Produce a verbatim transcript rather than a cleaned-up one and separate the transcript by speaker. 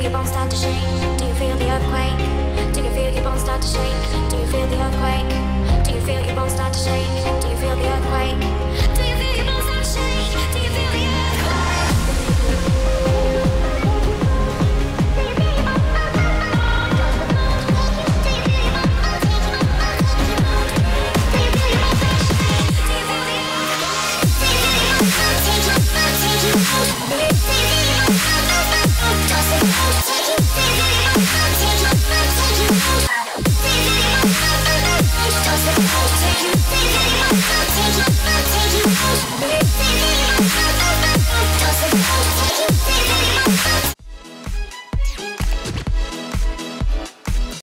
Speaker 1: your bones start to shake? Do you feel the earthquake? Do you feel your bones start to shake? Do you feel the earthquake? Do you feel your bones start to shake?